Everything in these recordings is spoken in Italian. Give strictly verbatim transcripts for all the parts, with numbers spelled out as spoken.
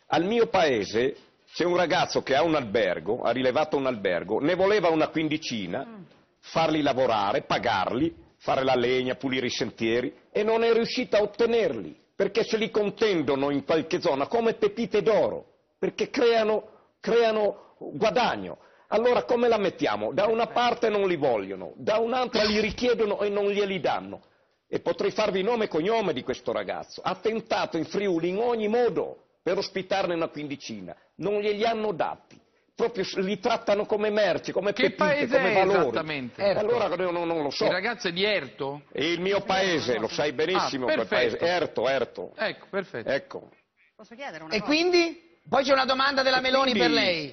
Al mio paese c'è un ragazzo che ha un albergo, ha rilevato un albergo, ne voleva una quindicina, mm. farli lavorare, pagarli, fare la legna, pulire i sentieri, e non è riuscita a ottenerli, perché se li contendono in qualche zona come pepite d'oro, perché creano, creano guadagno. Allora come la mettiamo? Da una parte non li vogliono, da un'altra li richiedono e non glieli danno. E potrei farvi nome e cognome di questo ragazzo. Ha tentato in Friuli in ogni modo per ospitarne una quindicina, non glieli hanno dati. Proprio li trattano come merci, come che pepite, come valori. Esattamente? Erto. Allora non, non lo so. Il ragazzo è di Erto? È il mio paese, lo sai benissimo, ah, quel paese. Erto, Erto. Ecco, perfetto. Ecco. Posso chiedere una e cosa? quindi? Poi c'è una domanda della e Meloni quindi... per lei.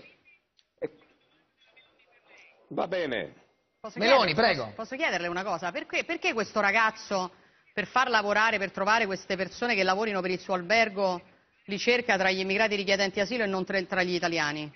Va bene. Posso Meloni, chiedere, prego. Posso, posso chiederle una cosa? Perché, perché questo ragazzo, per far lavorare, per trovare queste persone che lavorino per il suo albergo, li cerca tra gli immigrati richiedenti asilo e non tra, tra gli italiani?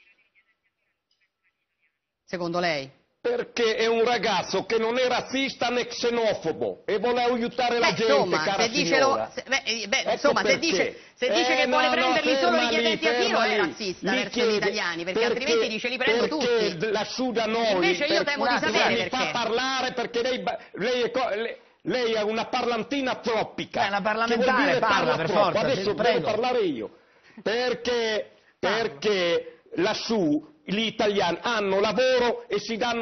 Secondo lei? Perché è un ragazzo che non è razzista né xenofobo e vuole aiutare la beh, gente, insomma, cara se dice signora. Lo, se, beh, beh, Ecco insomma, se perché. dice, se dice eh, che no, vuole no, prenderli solo richiedenti lì, asilo è lì. razzista Li verso chiede, gli italiani, perché, perché altrimenti dice li prendo perché tutti. lassù da noi, Invece io per, temo di sapere mi perché. fa parlare perché lei, lei, è, lei, lei è una parlantina troppica. È una parlamentare, che parla, parla per troppo. forza, Adesso prego. devo parlare io. Perché, perché lassù gli italiani hanno lavoro e si danno